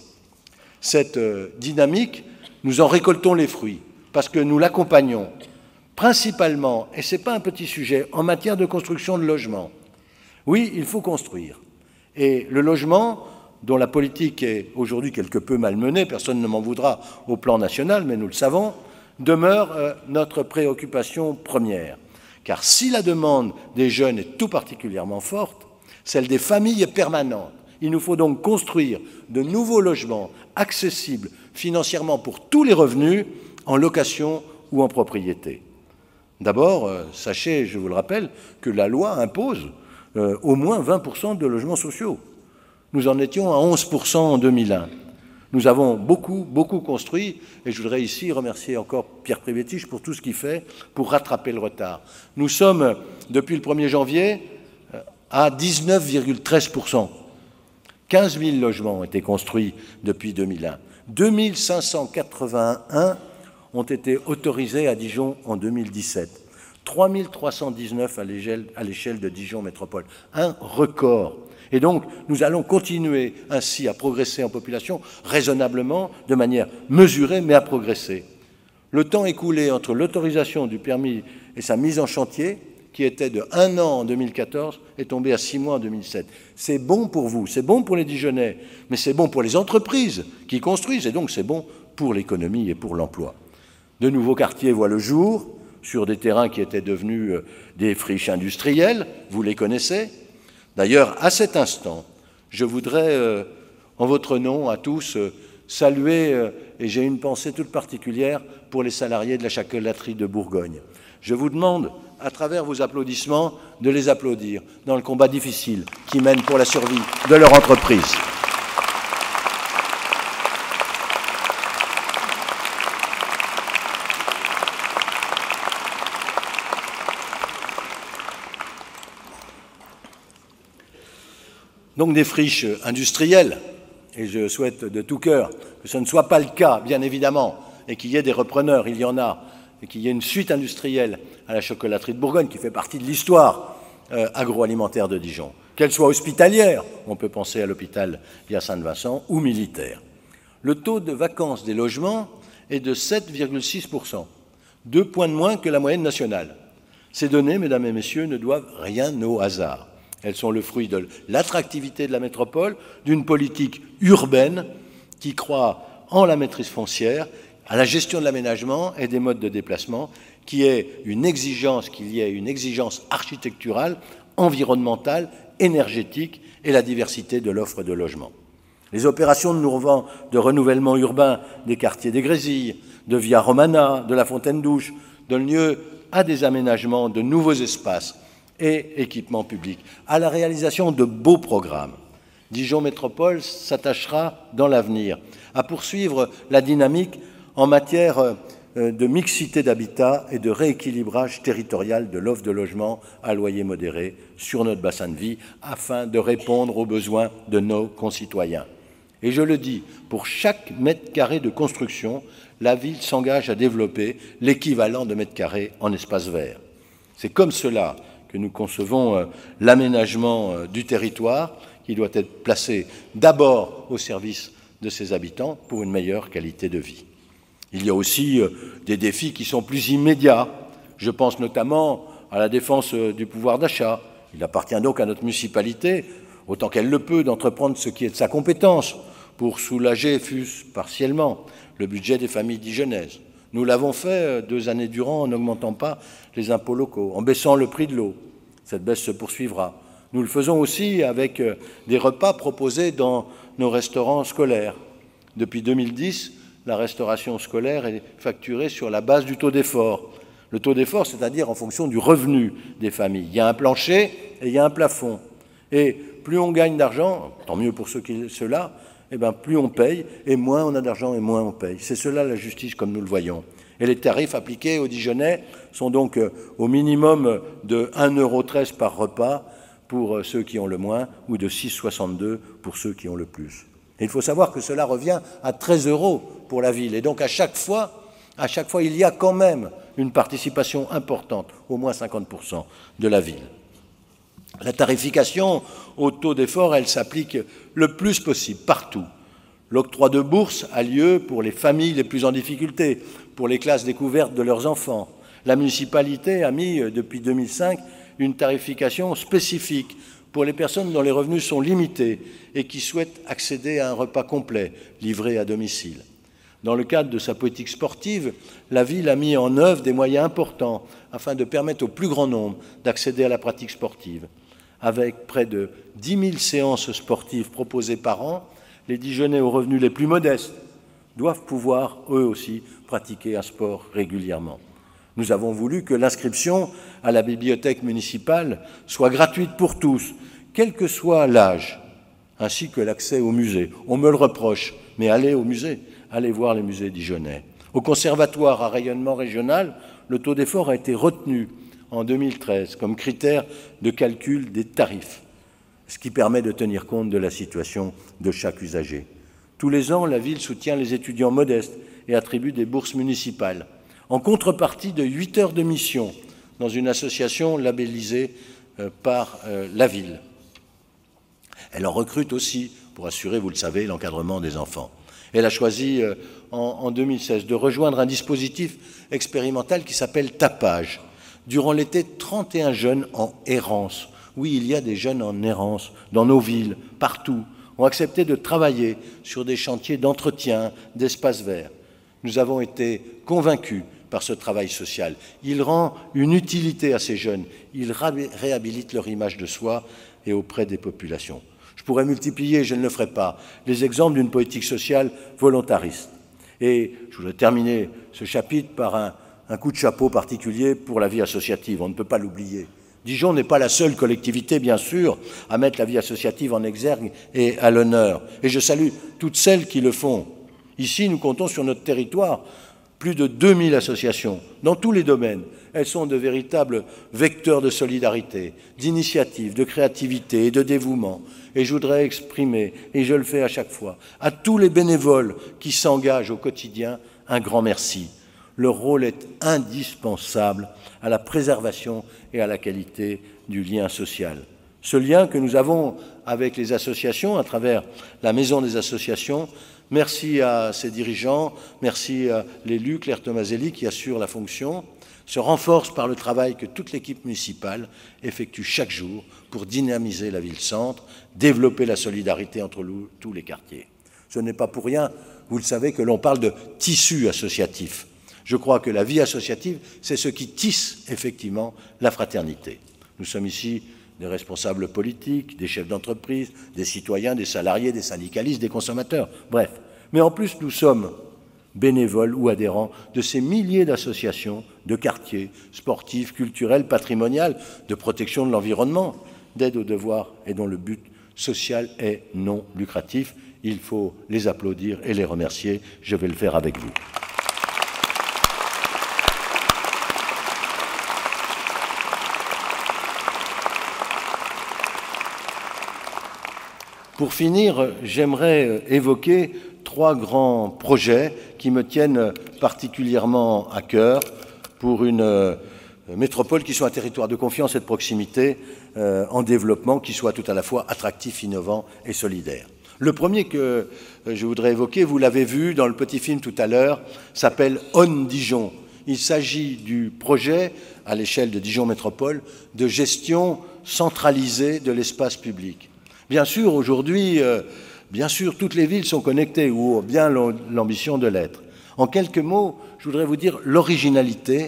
Speaker 1: Cette euh, dynamique, nous en récoltons les fruits, parce que nous l'accompagnons principalement, et ce n'est pas un petit sujet, en matière de construction de logements. Oui, il faut construire. Et le logement, dont la politique est aujourd'hui quelque peu malmenée, personne ne m'en voudra au plan national, mais nous le savons, demeure euh, notre préoccupation première. Car si la demande des jeunes est tout particulièrement forte, celle des familles est permanente. Il nous faut donc construire de nouveaux logements accessibles financièrement pour tous les revenus, en location ou en propriété. D'abord, euh, sachez, je vous le rappelle, que la loi impose euh, au moins vingt pour cent de logements sociaux. Nous en étions à onze pour cent en deux mille un. Nous avons beaucoup, beaucoup construit, et je voudrais ici remercier encore Pierre Privetich pour tout ce qu'il fait pour rattraper le retard. Nous sommes, depuis le premier janvier, à dix-neuf virgule treize pour cent. quinze mille logements ont été construits depuis deux mille un. deux mille cinq cent quatre-vingt-un ont été autorisés à Dijon en deux mille dix-sept. trois mille trois cent dix-neuf à l'échelle de Dijon Métropole. Un record. Et donc, nous allons continuer ainsi à progresser en population raisonnablement, de manière mesurée, mais à progresser. Le temps écoulé entre l'autorisation du permis et sa mise en chantier, qui était de un an en deux mille quatorze, est tombé à six mois en deux mille sept. C'est bon pour vous, c'est bon pour les Dijonnais, mais c'est bon pour les entreprises qui construisent, et donc c'est bon pour l'économie et pour l'emploi. De nouveaux quartiers voient le jour, sur des terrains qui étaient devenus des friches industrielles, vous les connaissez. D'ailleurs, à cet instant, je voudrais, euh, en votre nom à tous, euh, saluer, euh, et j'ai une pensée toute particulière pour les salariés de la chocolaterie de Bourgogne. Je vous demande, à travers vos applaudissements, de les applaudir dans le combat difficile qu'ils mènent pour la survie de leur entreprise. Donc des friches industrielles, et je souhaite de tout cœur que ce ne soit pas le cas, bien évidemment, et qu'il y ait des repreneurs, il y en a, et qu'il y ait une suite industrielle à la chocolaterie de Bourgogne qui fait partie de l'histoire euh, agroalimentaire de Dijon. Qu'elle soit hospitalière, on peut penser à l'hôpital Hyacinthe-Vincent, ou militaire. Le taux de vacances des logements est de sept virgule six pour cent, deux points de moins que la moyenne nationale. Ces données, mesdames et messieurs, ne doivent rien au hasard. Elles sont le fruit de l'attractivité de la métropole, d'une politique urbaine qui croit en la maîtrise foncière, à la gestion de l'aménagement et des modes de déplacement, qui est une exigence, qu'il y ait une exigence architecturale, environnementale, énergétique et la diversité de l'offre de logement. Les opérations de, de renouvellement urbain des quartiers des Grésilles, de Via Romana, de la Fontaine-Douche, donnent lieu à des aménagements de nouveaux espaces et équipements publics, à la réalisation de beaux programmes. Dijon Métropole s'attachera dans l'avenir à poursuivre la dynamique en matière de mixité d'habitat et de rééquilibrage territorial de l'offre de logement à loyer modéré sur notre bassin de vie afin de répondre aux besoins de nos concitoyens. Et je le dis, pour chaque mètre carré de construction, la ville s'engage à développer l'équivalent de mètres carrés en espace vert. C'est comme cela que nous concevons euh, l'aménagement euh, du territoire, qui doit être placé d'abord au service de ses habitants pour une meilleure qualité de vie. Il y a aussi euh, des défis qui sont plus immédiats. Je pense notamment à la défense euh, du pouvoir d'achat. Il appartient donc à notre municipalité, autant qu'elle le peut, d'entreprendre ce qui est de sa compétence pour soulager, fût-ce partiellement, le budget des familles dijonnaises. Nous l'avons fait deux années durant en n'augmentant pas les impôts locaux, en baissant le prix de l'eau. Cette baisse se poursuivra. Nous le faisons aussi avec des repas proposés dans nos restaurants scolaires. Depuis deux mille dix, la restauration scolaire est facturée sur la base du taux d'effort. Le taux d'effort, c'est-à-dire en fonction du revenu des familles. Il y a un plancher et il y a un plafond. Et plus on gagne d'argent, tant mieux pour ceux qui ceux-là, eh bien, plus on paye, et moins on a d'argent et moins on paye. C'est cela la justice comme nous le voyons. Et les tarifs appliqués aux Dijonnais sont donc au minimum de un euro treize par repas pour ceux qui ont le moins, ou de six euros soixante-deux pour ceux qui ont le plus. Et il faut savoir que cela revient à treize euros pour la ville. Et donc à chaque fois, à chaque fois, il y a quand même une participation importante, au moins cinquante pour cent de la ville. La tarification au taux d'effort, elle s'applique le plus possible, partout. L'octroi de bourse a lieu pour les familles les plus en difficulté, pour les classes découvertes de leurs enfants. La municipalité a mis, depuis deux mille cinq, une tarification spécifique pour les personnes dont les revenus sont limités et qui souhaitent accéder à un repas complet, livré à domicile. Dans le cadre de sa politique sportive, la ville a mis en œuvre des moyens importants afin de permettre au plus grand nombre d'accéder à la pratique sportive. Avec près de dix mille séances sportives proposées par an, les Dijonnais aux revenus les plus modestes doivent pouvoir, eux aussi, pratiquer un sport régulièrement. Nous avons voulu que l'inscription à la bibliothèque municipale soit gratuite pour tous, quel que soit l'âge, ainsi que l'accès au musée. On me le reproche, mais allez au musée, allez voir les musées dijonnais. Au conservatoire à rayonnement régional, le taux d'effort a été retenu en deux mille treize comme critère de calcul des tarifs, ce qui permet de tenir compte de la situation de chaque usager. Tous les ans, la ville soutient les étudiants modestes et attribue des bourses municipales, en contrepartie de huit heures de mission dans une association labellisée par la ville. Elle en recrute aussi pour assurer, vous le savez, l'encadrement des enfants. Elle a choisi en deux mille seize de rejoindre un dispositif expérimental qui s'appelle Tapage. Durant l'été, trente et un jeunes en errance, oui, il y a des jeunes en errance dans nos villes, partout, ont accepté de travailler sur des chantiers d'entretien d'espaces verts. Nous avons été convaincus par ce travail social. Il rend une utilité à ces jeunes, il réhabilite leur image de soi et auprès des populations. Je pourrais multiplier, je ne le ferai pas, les exemples d'une politique sociale volontariste. Et je voudrais terminer ce chapitre par un, un coup de chapeau particulier pour la vie associative, on ne peut pas l'oublier. Dijon n'est pas la seule collectivité, bien sûr, à mettre la vie associative en exergue et à l'honneur. Et je salue toutes celles qui le font. Ici, nous comptons sur notre territoire plus de deux mille associations, dans tous les domaines. Elles sont de véritables vecteurs de solidarité, d'initiative, de créativité et de dévouement. Et je voudrais exprimer, et je le fais à chaque fois, à tous les bénévoles qui s'engagent au quotidien, un grand merci. Leur rôle est indispensable à la préservation et à la qualité du lien social. Ce lien que nous avons avec les associations, à travers la Maison des associations, merci à ses dirigeants, merci à l'élu Claire Tomaselli qui assure la fonction, se renforce par le travail que toute l'équipe municipale effectue chaque jour pour dynamiser la ville-centre, développer la solidarité entre tous les quartiers. Ce n'est pas pour rien, vous le savez, que l'on parle de tissu associatif. Je crois que la vie associative, c'est ce qui tisse effectivement la fraternité. Nous sommes ici des responsables politiques, des chefs d'entreprise, des citoyens, des salariés, des syndicalistes, des consommateurs, bref. Mais en plus, nous sommes bénévoles ou adhérents de ces milliers d'associations, de quartiers, sportifs, culturels, patrimoniales, de protection de l'environnement, d'aide aux devoirs et dont le but social est non lucratif. Il faut les applaudir et les remercier. Je vais le faire avec vous. Pour finir, j'aimerais évoquer trois grands projets qui me tiennent particulièrement à cœur pour une métropole qui soit un territoire de confiance et de proximité euh, en développement, qui soit tout à la fois attractif, innovant et solidaire. Le premier que je voudrais évoquer, vous l'avez vu dans le petit film tout à l'heure, s'appelle On Dijon. Il s'agit du projet, à l'échelle de Dijon Métropole, de gestion centralisée de l'espace public. Bien sûr, aujourd'hui, euh, bien sûr, toutes les villes sont connectées, ou ont bien l'ambition de l'être. En quelques mots, je voudrais vous dire l'originalité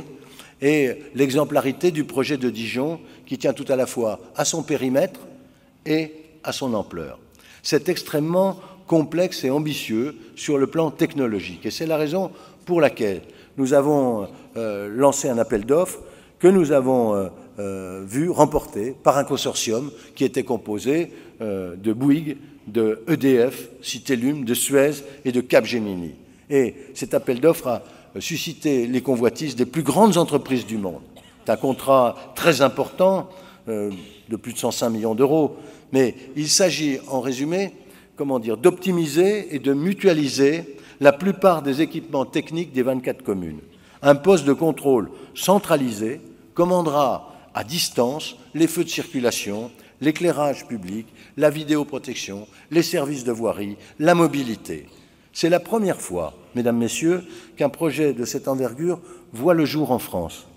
Speaker 1: et l'exemplarité du projet de Dijon, qui tient tout à la fois à son périmètre et à son ampleur. C'est extrêmement complexe et ambitieux sur le plan technologique. Et c'est la raison pour laquelle nous avons euh, lancé un appel d'offres que nous avons euh, euh, vu remporté par un consortium qui était composé euh, de Bouygues, de E D F, Citellum, de Suez et de Capgemini. Et cet appel d'offres a suscité les convoitises des plus grandes entreprises du monde. C'est un contrat très important, euh, de plus de cent cinq millions d'euros, mais il s'agit, en résumé, comment dire, d'optimiser et de mutualiser la plupart des équipements techniques des vingt-quatre communes. Un poste de contrôle centralisé commandera à distance les feux de circulation, l'éclairage public, la vidéoprotection, les services de voirie, la mobilité. C'est la première fois, mesdames, messieurs, qu'un projet de cette envergure voit le jour en France.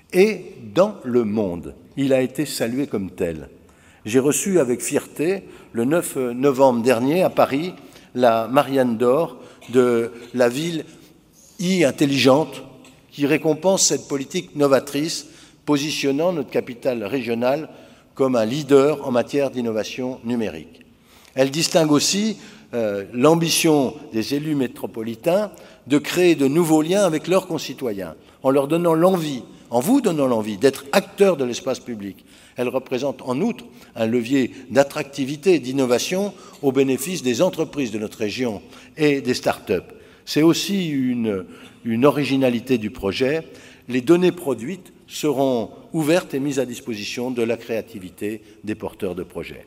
Speaker 1: Et dans le monde, il a été salué comme tel. J'ai reçu avec fierté, le neuf novembre dernier, à Paris, la Marianne d'Or de la ville e-intelligente qui récompense cette politique novatrice, positionnant notre capitale régionale comme un leader en matière d'innovation numérique. Elle distingue aussi euh, l'ambition des élus métropolitains de créer de nouveaux liens avec leurs concitoyens, en leur donnant l'envie, en vous donnant l'envie d'être acteurs de l'espace public. Elle représente en outre un levier d'attractivité et d'innovation au bénéfice des entreprises de notre région et des start-up. C'est aussi une, une originalité du projet. Les données produites seront ouvertes et mises à disposition de la créativité des porteurs de projets.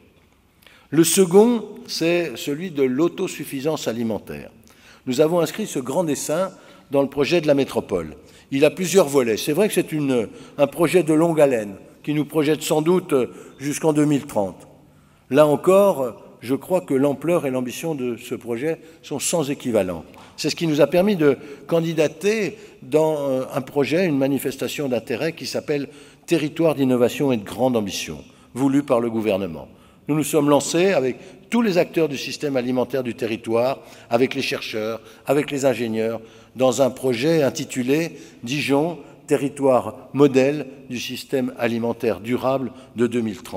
Speaker 1: Le second, c'est celui de l'autosuffisance alimentaire. Nous avons inscrit ce grand dessein dans le projet de la métropole. Il a plusieurs volets. C'est vrai que c'est une, un projet de longue haleine qui nous projette sans doute jusqu'en deux mille trente. Là encore, je crois que l'ampleur et l'ambition de ce projet sont sans équivalent. C'est ce qui nous a permis de candidater dans un projet, une manifestation d'intérêt qui s'appelle « Territoire d'innovation et de grande ambition », voulu par le gouvernement. Nous nous sommes lancés avec tous les acteurs du système alimentaire du territoire, avec les chercheurs, avec les ingénieurs, dans un projet intitulé « Dijon, territoire modèle du système alimentaire durable de deux mille trente ».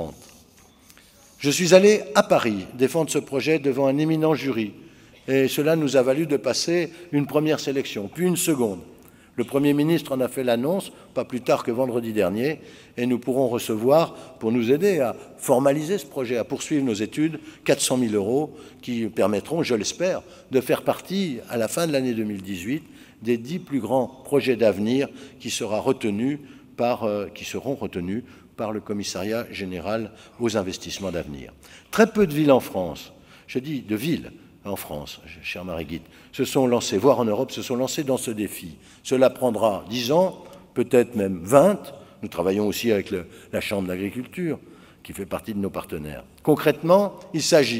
Speaker 1: Je suis allé à Paris défendre ce projet devant un éminent jury, et cela nous a valu de passer une première sélection, puis une seconde. Le Premier ministre en a fait l'annonce, pas plus tard que vendredi dernier, et nous pourrons recevoir, pour nous aider à formaliser ce projet, à poursuivre nos études, quatre cent mille euros qui permettront, je l'espère, de faire partie, à la fin de l'année deux mille dix-huit, des dix plus grands projets d'avenir qui, sera retenu par, euh, qui seront retenus par le Commissariat général aux investissements d'avenir. Très peu de villes en France, je dis de villes en France, chère Marie-Guide, se sont lancées, voire en Europe, se sont lancées dans ce défi. Cela prendra dix ans, peut-être même vingt. Nous travaillons aussi avec le, la Chambre d'agriculture, qui fait partie de nos partenaires. Concrètement, il s'agit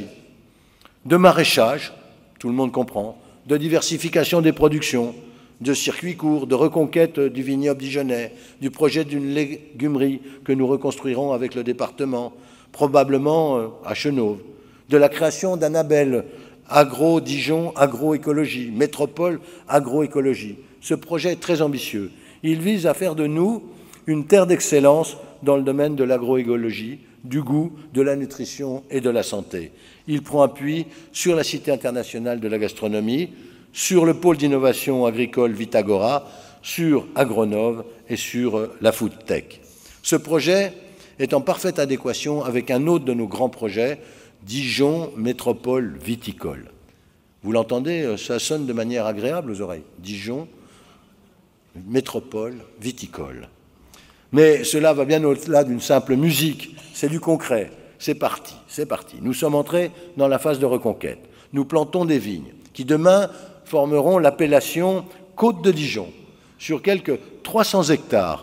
Speaker 1: de maraîchage, tout le monde comprend, de diversification des productions, de circuits courts, de reconquête du vignoble dijonnais, du projet d'une légumerie que nous reconstruirons avec le département, probablement à Chenôve, de la création d'un label Agro-Dijon, agroécologie, métropole agroécologie. Ce projet est très ambitieux. Il vise à faire de nous une terre d'excellence dans le domaine de l'agroécologie, du goût, de la nutrition et de la santé. Il prend appui sur la Cité internationale de la gastronomie, sur le pôle d'innovation agricole Vitagora, sur Agronov et sur la Food Tech. Ce projet est en parfaite adéquation avec un autre de nos grands projets, Dijon Métropole Viticole. Vous l'entendez, ça sonne de manière agréable aux oreilles. Dijon Métropole Viticole. Mais cela va bien au-delà d'une simple musique, c'est du concret. C'est parti, c'est parti. Nous sommes entrés dans la phase de reconquête. Nous plantons des vignes qui demain formeront l'appellation Côte de Dijon sur quelques trois cents hectares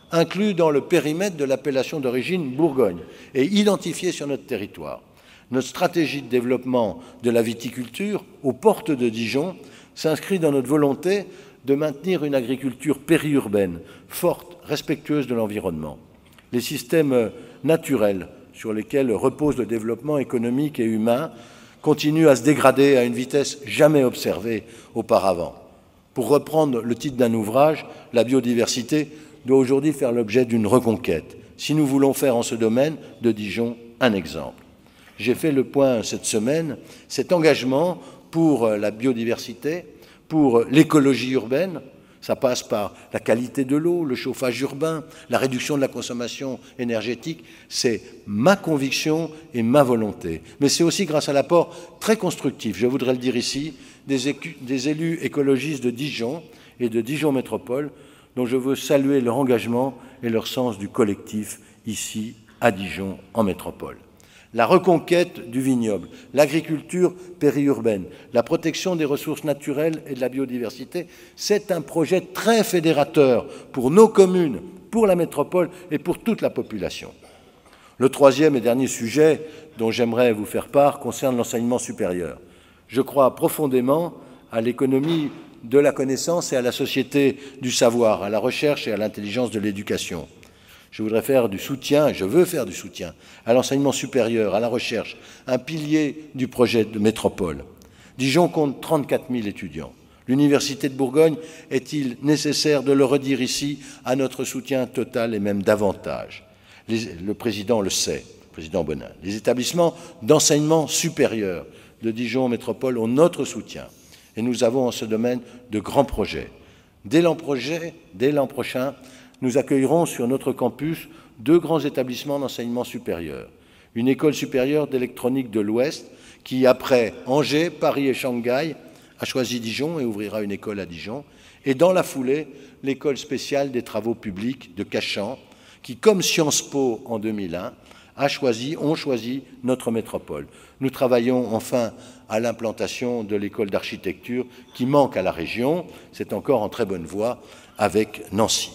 Speaker 1: inclus dans le périmètre de l'appellation d'origine Bourgogne et identifiés sur notre territoire. Notre stratégie de développement de la viticulture aux portes de Dijon s'inscrit dans notre volonté de maintenir une agriculture périurbaine, forte, respectueuse de l'environnement. Les systèmes naturels sur lesquels repose le développement économique et humain continuent à se dégrader à une vitesse jamais observée auparavant. Pour reprendre le titre d'un ouvrage, la biodiversité doit aujourd'hui faire l'objet d'une reconquête, si nous voulons faire en ce domaine de Dijon un exemple. J'ai fait le point cette semaine, cet engagement pour la biodiversité, pour l'écologie urbaine, ça passe par la qualité de l'eau, le chauffage urbain, la réduction de la consommation énergétique. C'est ma conviction et ma volonté. Mais c'est aussi grâce à l'apport très constructif, je voudrais le dire ici, des, des élus écologistes de Dijon et de Dijon Métropole, dont je veux saluer leur engagement et leur sens du collectif ici à Dijon en métropole. La reconquête du vignoble, l'agriculture périurbaine, la protection des ressources naturelles et de la biodiversité, c'est un projet très fédérateur pour nos communes, pour la métropole et pour toute la population. Le troisième et dernier sujet dont j'aimerais vous faire part concerne l'enseignement supérieur. Je crois profondément à l'économie de la connaissance et à la société du savoir, à la recherche et à l'intelligence de l'éducation. Je voudrais faire du soutien, je veux faire du soutien à l'enseignement supérieur, à la recherche, un pilier du projet de métropole. Dijon compte trente-quatre mille étudiants. L'Université de Bourgogne, est-il nécessaire de le redire ici, à notre soutien total et même davantage? Les, le président le sait, le président Bonin. Les établissements d'enseignement supérieur de Dijon Métropole ont notre soutien et nous avons en ce domaine de grands projets. Dès l'an prochain, dès l'an prochain, nous accueillerons sur notre campus deux grands établissements d'enseignement supérieur. Une école supérieure d'électronique de l'Ouest qui, après Angers, Paris et Shanghai, a choisi Dijon et ouvrira une école à Dijon. Et dans la foulée, l'école spéciale des travaux publics de Cachan qui, comme Sciences Po en deux mille un, a choisi, ont choisi notre métropole. Nous travaillons enfin à l'implantation de l'école d'architecture qui manque à la région. C'est encore en très bonne voie avec Nancy.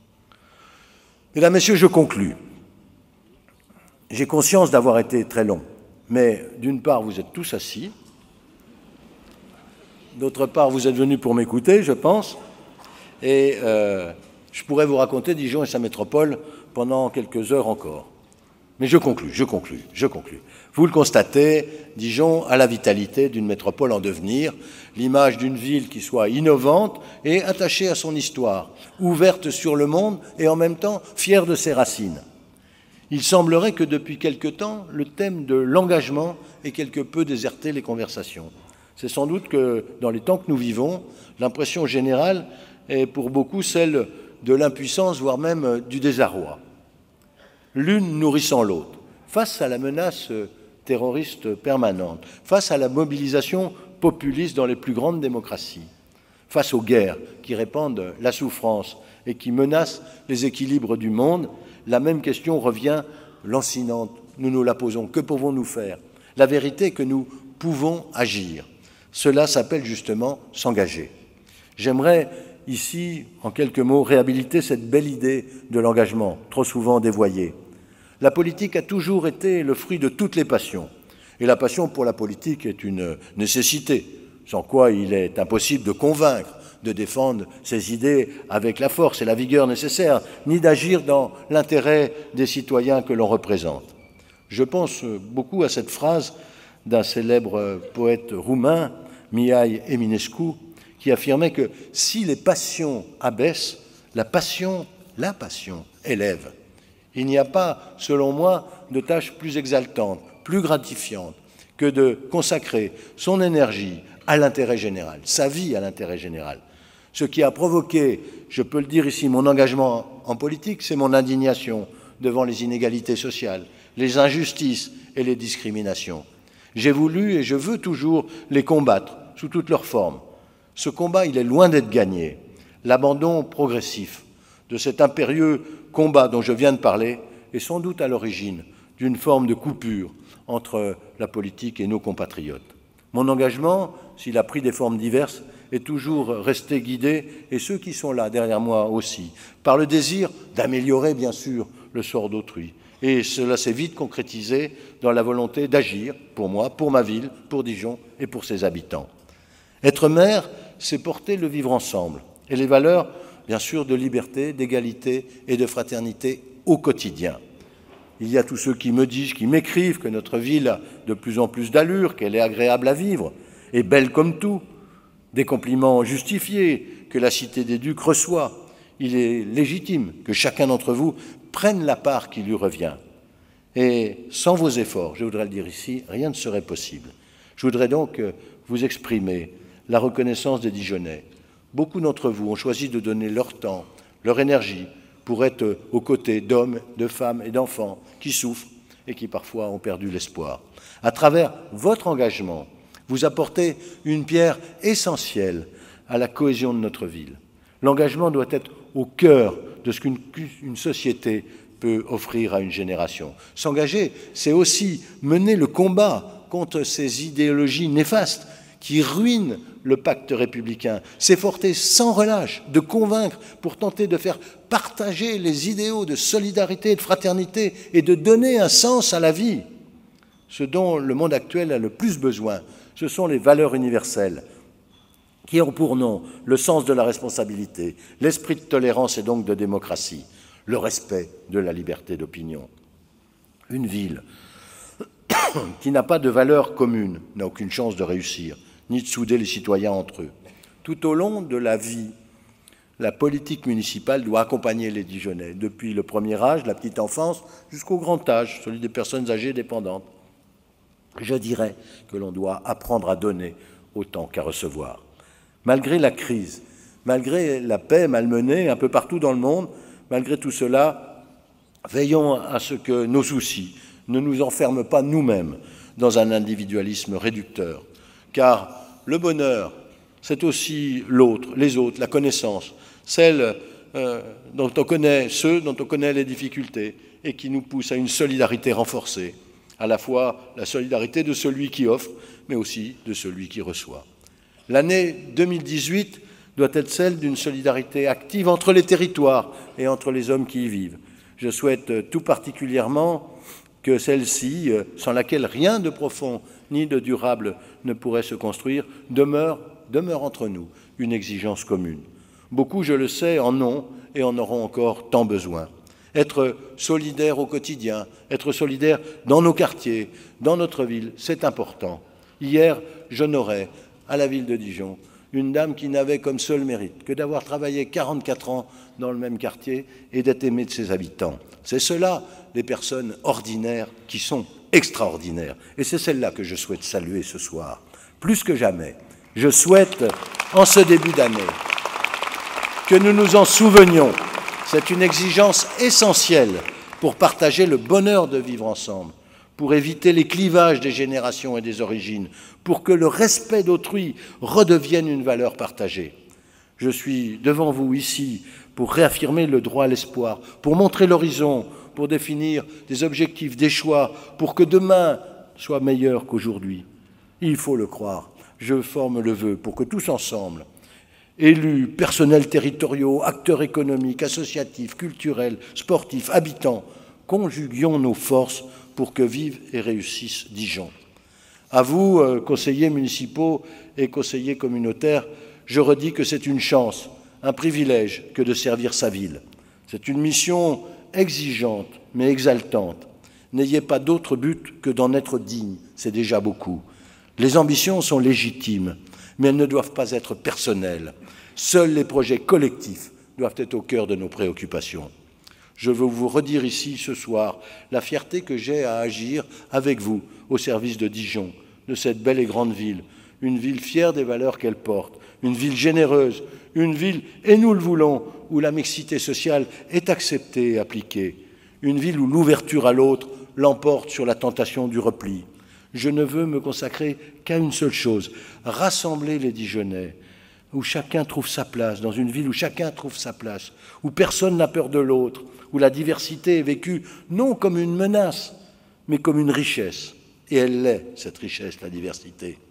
Speaker 1: Mesdames, Messieurs, je conclus. J'ai conscience d'avoir été très long, mais d'une part, vous êtes tous assis, d'autre part, vous êtes venus pour m'écouter, je pense, et euh, je pourrais vous raconter Dijon et sa métropole pendant quelques heures encore. Mais je conclus, je conclus, je conclus. Vous le constatez, Dijon a la vitalité d'une métropole en devenir, l'image d'une ville qui soit innovante et attachée à son histoire, ouverte sur le monde et en même temps fière de ses racines. Il semblerait que depuis quelque temps, le thème de l'engagement ait quelque peu déserté les conversations. C'est sans doute que dans les temps que nous vivons, l'impression générale est pour beaucoup celle de l'impuissance, voire même du désarroi. L'une nourrissant l'autre, face à la menace terroriste permanente, face à la mobilisation populiste dans les plus grandes démocraties, face aux guerres qui répandent la souffrance et qui menacent les équilibres du monde, la même question revient lancinante. Nous nous la posons. Que pouvons-nous faire? La vérité est que nous pouvons agir. Cela s'appelle justement s'engager. J'aimerais ici, en quelques mots, réhabiliter cette belle idée de l'engagement, trop souvent dévoyée. La politique a toujours été le fruit de toutes les passions. Et la passion pour la politique est une nécessité, sans quoi il est impossible de convaincre, de défendre ses idées avec la force et la vigueur nécessaires, ni d'agir dans l'intérêt des citoyens que l'on représente. Je pense beaucoup à cette phrase d'un célèbre poète roumain, Mihai Eminescu, qui affirmait que si les passions abaissent, la passion, la passion élève. Il n'y a pas, selon moi, de tâche plus exaltante, plus gratifiante que de consacrer son énergie à l'intérêt général, sa vie à l'intérêt général. Ce qui a provoqué, je peux le dire ici, mon engagement en politique, c'est mon indignation devant les inégalités sociales, les injustices et les discriminations. J'ai voulu et je veux toujours les combattre sous toutes leurs formes. Ce combat, il est loin d'être gagné. L'abandon progressif de cet impérieux combat dont je viens de parler est sans doute à l'origine d'une forme de coupure entre la politique et nos compatriotes. Mon engagement, s'il a pris des formes diverses, est toujours resté guidé, et ceux qui sont là derrière moi aussi, par le désir d'améliorer bien sûr le sort d'autrui. Et cela s'est vite concrétisé dans la volonté d'agir pour moi, pour ma ville, pour Dijon et pour ses habitants. Être maire, c'est porter le vivre ensemble et les valeurs, bien sûr, de liberté, d'égalité et de fraternité au quotidien. Il y a tous ceux qui me disent, qui m'écrivent que notre ville a de plus en plus d'allure, qu'elle est agréable à vivre et belle comme tout. Des compliments justifiés que la Cité des Ducs reçoit. Il est légitime que chacun d'entre vous prenne la part qui lui revient. Et sans vos efforts, je voudrais le dire ici, rien ne serait possible. Je voudrais donc vous exprimer la reconnaissance des Dijonnais. Beaucoup d'entre vous ont choisi de donner leur temps, leur énergie, pour être aux côtés d'hommes, de femmes et d'enfants qui souffrent et qui parfois ont perdu l'espoir. À travers votre engagement, vous apportez une pierre essentielle à la cohésion de notre ville. L'engagement doit être au cœur de ce qu'une une société peut offrir à une génération. S'engager, c'est aussi mener le combat contre ces idéologies néfastes qui ruinent le pacte républicain, s'efforcer sans relâche de convaincre pour tenter de faire partager les idéaux de solidarité et de fraternité et de donner un sens à la vie. Ce dont le monde actuel a le plus besoin, ce sont les valeurs universelles qui ont pour nom le sens de la responsabilité, l'esprit de tolérance et donc de démocratie, le respect de la liberté d'opinion. Une ville qui n'a pas de valeurs communes n'a aucune chance de réussir, ni de souder les citoyens entre eux. Tout au long de la vie, la politique municipale doit accompagner les Dijonnais, depuis le premier âge, la petite enfance, jusqu'au grand âge, celui des personnes âgées dépendantes. Je dirais que l'on doit apprendre à donner autant qu'à recevoir. Malgré la crise, malgré la paix malmenée un peu partout dans le monde, malgré tout cela, veillons à ce que nos soucis ne nous enferment pas nous-mêmes dans un individualisme réducteur. Car le bonheur, c'est aussi l'autre, les autres, la connaissance, celle euh, dont on connaît, ceux dont on connaît les difficultés et qui nous poussent à une solidarité renforcée, à la fois la solidarité de celui qui offre, mais aussi de celui qui reçoit. L'année deux mille dix-huit doit être celle d'une solidarité active entre les territoires et entre les hommes qui y vivent. Je souhaite tout particulièrement que celle-ci, sans laquelle rien de profond ni de durable ne pourrait se construire, demeure, demeure entre nous une exigence commune. Beaucoup, je le sais, en ont et en auront encore tant besoin. Être solidaire au quotidien, être solidaire dans nos quartiers, dans notre ville, c'est important. Hier, j'honorais à la ville de Dijon une dame qui n'avait comme seul mérite que d'avoir travaillé quarante-quatre ans dans le même quartier et d'être aimée de ses habitants. C'est cela, les personnes ordinaires qui sont extraordinaires. Et c'est celle-là que je souhaite saluer ce soir. Plus que jamais, je souhaite, en ce début d'année, que nous nous en souvenions. C'est une exigence essentielle pour partager le bonheur de vivre ensemble, pour éviter les clivages des générations et des origines, pour que le respect d'autrui redevienne une valeur partagée. Je suis devant vous ici pour réaffirmer le droit à l'espoir, pour montrer l'horizon, pour définir des objectifs, des choix, pour que demain soit meilleur qu'aujourd'hui. Il faut le croire. Je forme le vœu pour que tous ensemble, élus, personnels territoriaux, acteurs économiques, associatifs, culturels, sportifs, habitants, conjuguions nos forces pour que vive et réussisse Dijon. À vous, euh, conseillers municipaux et conseillers communautaires, je redis que c'est une chance, un privilège que de servir sa ville. C'est une mission exigeante, mais exaltante. N'ayez pas d'autre but que d'en être digne, c'est déjà beaucoup. Les ambitions sont légitimes, mais elles ne doivent pas être personnelles. Seuls les projets collectifs doivent être au cœur de nos préoccupations. Je veux vous redire ici ce soir la fierté que j'ai à agir avec vous au service de Dijon, de cette belle et grande ville, une ville fière des valeurs qu'elle porte, une ville généreuse, une ville, et nous le voulons, où la mixité sociale est acceptée et appliquée, une ville où l'ouverture à l'autre l'emporte sur la tentation du repli. Je ne veux me consacrer qu'à une seule chose, rassembler les Dijonnais, où chacun trouve sa place, dans une ville où chacun trouve sa place, où personne n'a peur de l'autre, où la diversité est vécue non comme une menace, mais comme une richesse. Et elle l'est, cette richesse, la diversité.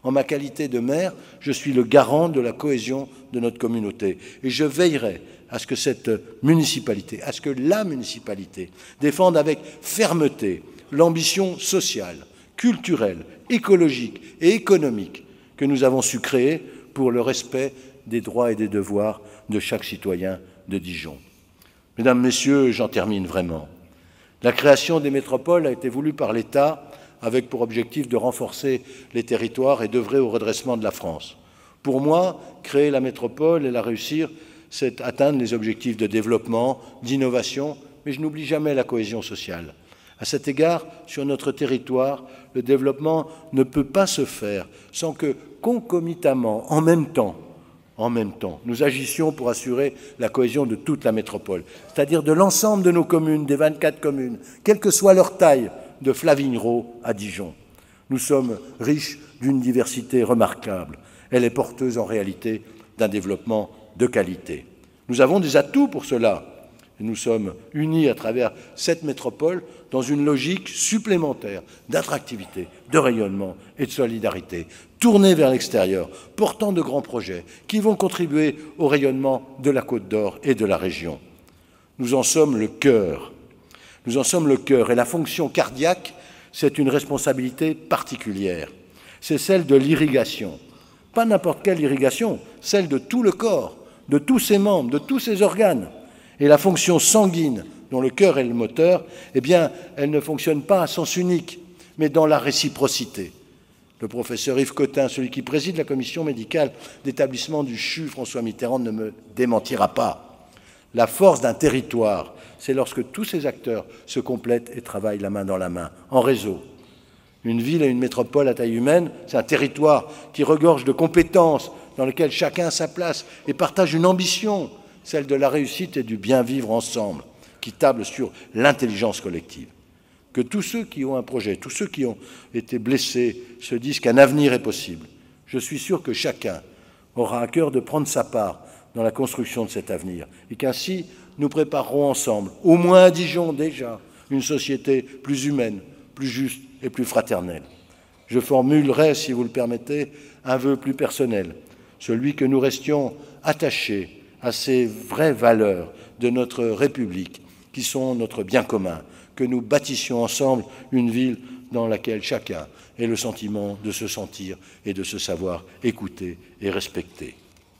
Speaker 1: En ma qualité de maire, je suis le garant de la cohésion de notre communauté. Et je veillerai à ce que cette municipalité, à ce que la municipalité défende avec fermeté l'ambition sociale, culturelle, écologique et économique que nous avons su créer pour le respect des droits et des devoirs de chaque citoyen de Dijon. Mesdames, Messieurs, j'en termine vraiment. La création des métropoles a été voulue par l'État avec pour objectif de renforcer les territoires et d'œuvrer au redressement de la France. Pour moi, créer la métropole et la réussir, c'est atteindre les objectifs de développement, d'innovation, mais je n'oublie jamais la cohésion sociale. À cet égard, sur notre territoire, le développement ne peut pas se faire sans que, concomitamment, en même temps, en même temps, nous agissions pour assurer la cohésion de toute la métropole, c'est-à-dire de l'ensemble de nos communes, des vingt-quatre communes, quelle que soit leur taille, de Flavignerot à Dijon. Nous sommes riches d'une diversité remarquable. Elle est porteuse en réalité d'un développement de qualité. Nous avons des atouts pour cela. Et nous sommes unis à travers cette métropole dans une logique supplémentaire d'attractivité, de rayonnement et de solidarité, tournée vers l'extérieur, portant de grands projets qui vont contribuer au rayonnement de la Côte d'Or et de la région. Nous en sommes le cœur. Nous en sommes le cœur et la fonction cardiaque, c'est une responsabilité particulière. C'est celle de l'irrigation. Pas n'importe quelle irrigation, celle de tout le corps, de tous ses membres, de tous ses organes. Et la fonction sanguine, dont le cœur est le moteur, eh bien, elle ne fonctionne pas à sens unique, mais dans la réciprocité. Le professeur Yves Cotin, celui qui préside la commission médicale d'établissement du C H U, François Mitterrand, ne me démentira pas. La force d'un territoire, c'est lorsque tous ces acteurs se complètent et travaillent la main dans la main, en réseau. Une ville et une métropole à taille humaine, c'est un territoire qui regorge de compétences, dans lequel chacun a sa place et partage une ambition, celle de la réussite et du bien vivre ensemble, qui table sur l'intelligence collective. Que tous ceux qui ont un projet, tous ceux qui ont été blessés, se disent qu'un avenir est possible. Je suis sûr que chacun aura à cœur de prendre sa part dans la construction de cet avenir et qu'ainsi nous préparerons ensemble, au moins à Dijon déjà, une société plus humaine, plus juste et plus fraternelle. Je formulerai, si vous le permettez, un vœu plus personnel, celui que nous restions attachés à ces vraies valeurs de notre République qui sont notre bien commun, que nous bâtissions ensemble une ville dans laquelle chacun ait le sentiment de se sentir et de se savoir écouté et respecté.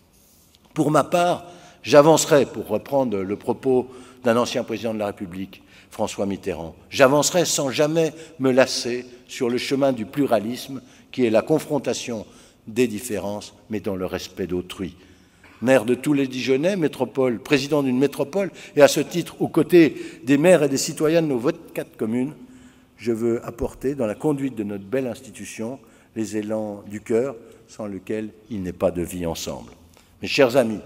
Speaker 1: Pour ma part, j'avancerai, pour reprendre le propos d'un ancien président de la République, François Mitterrand, j'avancerai sans jamais me lasser sur le chemin du pluralisme qui est la confrontation des différences, mais dans le respect d'autrui. Maire de tous les Dijonnais, métropole, président d'une métropole, et à ce titre, aux côtés des maires et des citoyens de nos vingt-quatre communes, je veux apporter dans la conduite de notre belle institution les élans du cœur sans lequel il n'est pas de vie ensemble. Mes chers amis,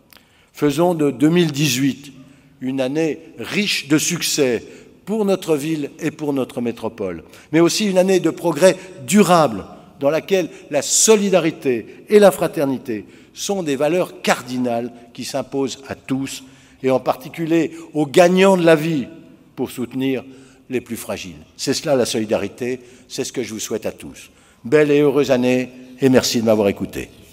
Speaker 1: faisons de deux mille dix-huit une année riche de succès pour notre ville et pour notre métropole, mais aussi une année de progrès durable dans laquelle la solidarité et la fraternité sont des valeurs cardinales qui s'imposent à tous et en particulier aux gagnants de la vie pour soutenir les plus fragiles. C'est cela la solidarité, c'est ce que je vous souhaite à tous. Belle et heureuse année et merci de m'avoir écouté.